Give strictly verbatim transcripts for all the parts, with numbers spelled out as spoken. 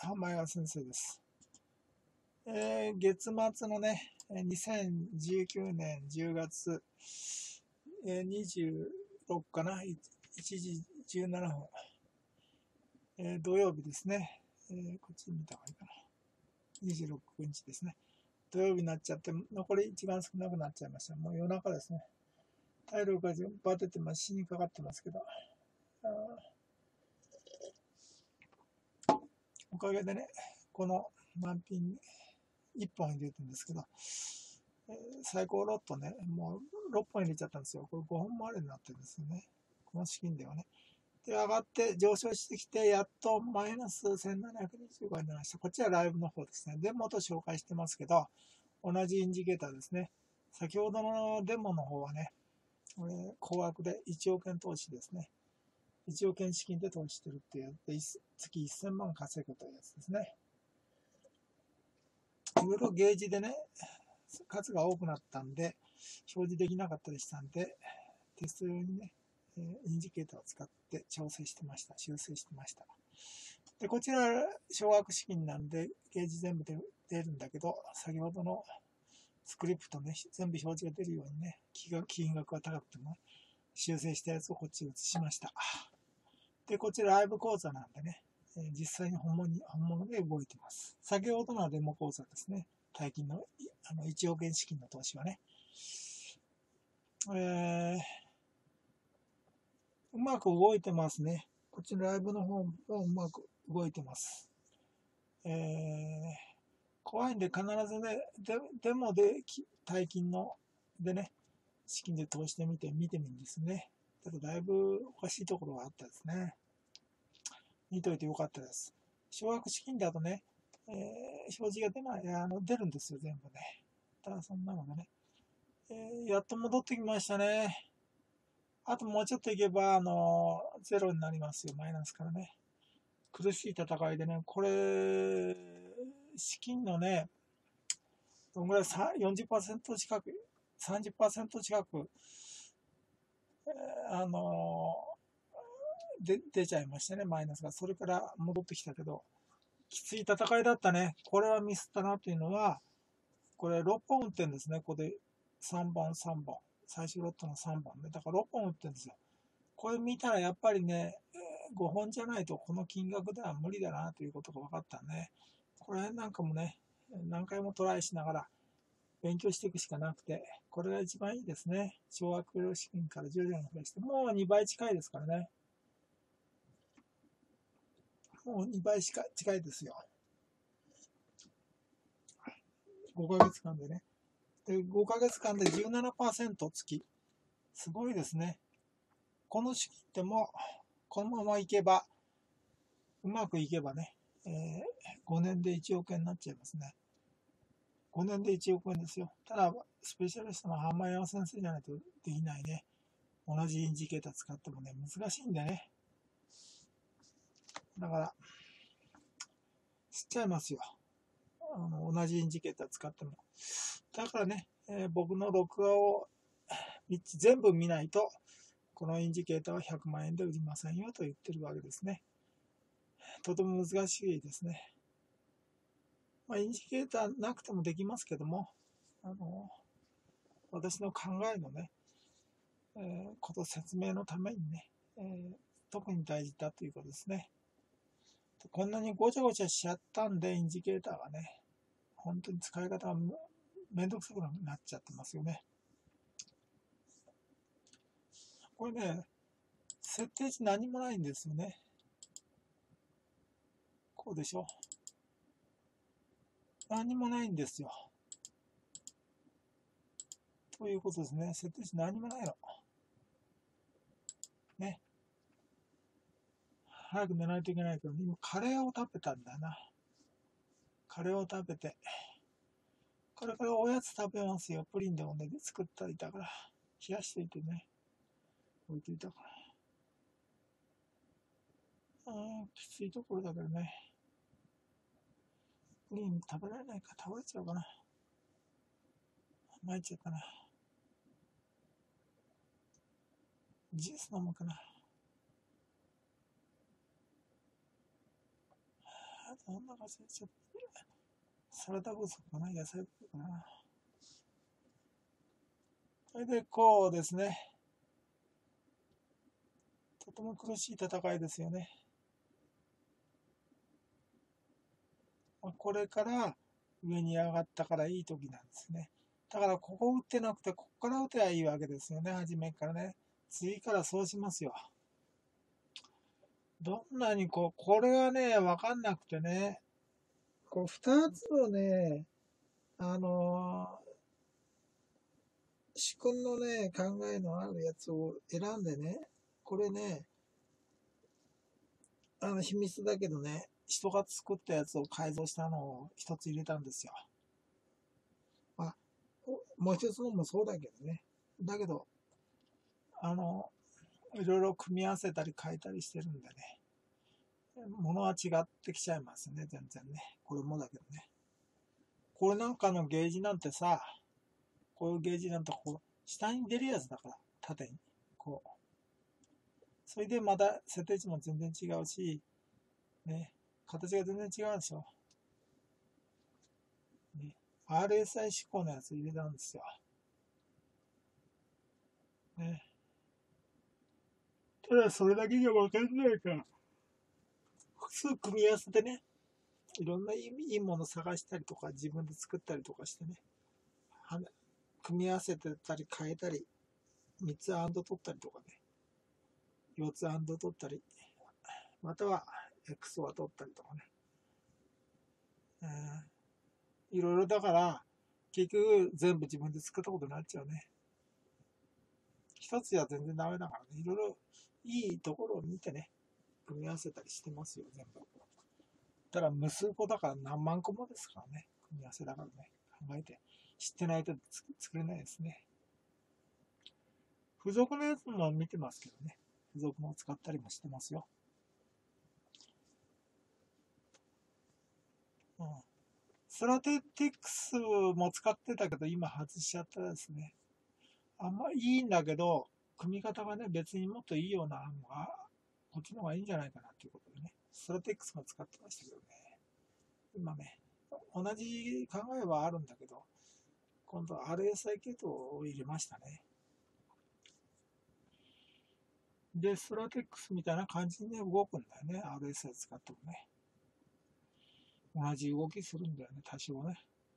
浜谷先生です。えー、月末のね、にせんじゅうきゅうねんじゅうがつ、えー、にじゅうろくかな、いちじじゅうななふん、えー、土曜日ですね、えー、こっち見た方がいいかな。にじゅうろくにちですね。土曜日になっちゃって、残り一番少なくなっちゃいました。もう夜中ですね。体力がバテてます、死にかかってますけど。おかげでね、この満品いっぽん入れてるんですけど、えー、最高ロットね、もうろっぽん入れちゃったんですよ。これごほんもあれになってるんですよね。この資金ではね。で、上がって上昇してきて、やっとマイナスせんななひゃくにじゅうごえんになりました。こっちはライブの方ですね。デモと紹介してますけど、同じインジケーターですね。先ほどのデモの方はね、これ高額でいちおくえん投資ですね。いちおくえん資金で投資してるってやつで、月せんまん稼ぐというやつですね。いろいろゲージでね、数が多くなったんで、表示できなかったりしたんで、テスト用にね、インジケーターを使って調整してました。修正してました。で、こちら、小額資金なんで、ゲージ全部で出るんだけど、先ほどのスクリプトね、全部表示が出るようにね、金額が高くても、ね、修正したやつをこっちに移しました。で、こちらライブ講座なんでね、実際に本物に本物で動いてます。先ほどのはデモ講座ですね。大金のあのいちおくえん資金の投資はね。えー、うまく動いてますね。こっちのライブの方もうまく動いてます。えー、怖いんで必ずね、デ, デモで大金のでね、資金で投資してみて、見てみるんですね。ただだいぶおかしいところがあったですね。見といてよかったです。小額資金だとね、えー、表示が出ない、あの出るんですよ、全部ね。ただそんなのがね、えー、やっと戻ってきましたね。あともうちょっといけば、あのー、ゼロになりますよ、マイナスからね。苦しい戦いでね、これ、資金のね、どんぐらい よんじゅっパーセント 近く、さんじゅっパーセント 近く、えー、あのー、で出ちゃいましたね、マイナスが。それから戻ってきたけど、きつい戦いだったね。これはミスったなというのは、これろっぽん打ってるんですね。ここでさんぼん、さんぼん。最終ロットのさんぼんね。だからろっぽん打ってるんですよ。これ見たらやっぱりね、ごほんじゃないとこの金額では無理だなということが分かったね。これなんかもね、何回もトライしながら勉強していくしかなくて、これが一番いいですね。小額資金からじゅうねん増やして、もうにばい近いですからね。もうにばい近い近いですよ。ごかげつかんでね。でごかげつかんで じゅうななパーセント 月。すごいですね。この資金ってもこのままいけば、うまくいけばね、えー、ごねんでいちおくえんになっちゃいますね。ごねんでいちおくえんですよ。ただ、スペシャリストの浜山先生じゃないとできないね。同じインジケーター使ってもね、難しいんでね。だから、知っちゃいますよ。あの同じインジケーター使っても。だからね、えー、僕の録画をみっつ全部見ないと、このインジケーターはひゃくまんえんで売りませんよと言ってるわけですね。とても難しいですね。まあ、インジケーターなくてもできますけども、あの私の考えのね、えー、こと説明のためにね、えー、特に大事だということですね。こんなにごちゃごちゃしちゃったんで、インジケーターがね、本当に使い方がめんどくさくなっちゃってますよね。これね、設定値何もないんですよね。こうでしょ。何もないんですよ。ということですね。設定値何もないの。ね。早く寝ないといけないけど、今カレーを食べたんだな。カレーを食べて。これからおやつ食べますよ。プリンでもね、作ったりだから。冷やしておいてね。置いといたから。あー、きついところだけどね。プリン食べられないから倒れちゃうかな。参っちゃったな。ジュース飲むかな。 そんな感じで、ちょっと、サラダ不足かな、野菜不足かな。それで、こうですね。とても苦しい戦いですよね。これから上に上がったからいい時なんですね。だからここ打ってなくて、ここから打てばいいわけですよね、初めからね。次からそうしますよ。どんなにこう、これがね、わかんなくてね、こう、二つのね、あのー、主君のね、考えのあるやつを選んでね、これね、あの、秘密だけどね、人が作ったやつを改造したのを一つ入れたんですよ。まあ、もう一つのもそうだけどね。だけど、あの、いろいろ組み合わせたり変えたりしてるんでね、ものは違ってきちゃいますね、全然ね。これもだけどね。これなんかのゲージなんてさ、こういうゲージなんてこう、下に出るやつだから、縦に。こう。それでまた設定値も全然違うし、ね、形が全然違うでしょ。ね、アールエスアイ 指向のやつ入れたんですよ。ね。ただそれだけじゃわかんないから、複数組み合わせてね、いろんないいもの探したりとか、自分で作ったりとかしてね、組み合わせてたり変えたり、みっつアンド取ったりとかね、よっつアンド取ったり、または X は取ったりとかね。うん、いろいろだから、結局全部自分で作ったことになっちゃうね。一つじゃ全然ダメだからね、いろいろいいところを見てね、組み合わせたりしてますよ、全部。ただ無数個だから何万個もですからね、組み合わせだからね、考えて。知ってないと作れないですね。付属のやつも見てますけどね、付属も使ったりもしてますよ。うん、スラテティクスも使ってたけど、今外しちゃったですね。あんまいいんだけど、組み方がね、別にもっといいようなのが、こっちの方がいいんじゃないかなっていうことでね、スラテックスも使ってましたけどね。今ね、同じ考えはあるんだけど、今度は アールエスアイ 系統を入れましたね。で、スラテックスみたいな感じで動くんだよね、アールエスアイ 使ってもね。同じ動きするんだよね、多少ね。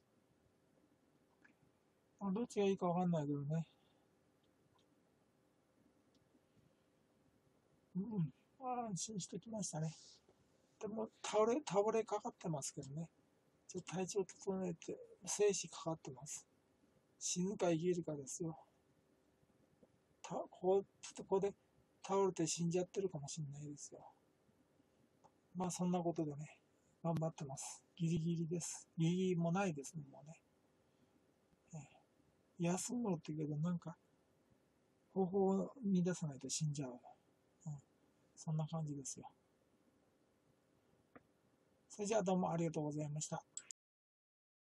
どっちがいいかわかんないけどね。うん、安心してきましたね。でも倒れ、倒れかかってますけどね。ちょっと体調整えて、生死かかってます。死ぬか生きるかですよ。たこう、ちょっとここで倒れて死んじゃってるかもしれないですよ。まあそんなことでね、頑張ってます。ギリギリです。ギリギリもないですね、もうね。えー、休むって言うけど、なんか、方法を見出さないと死んじゃう。うん、そんな感じですよ。それじゃあどうもありがとうございました。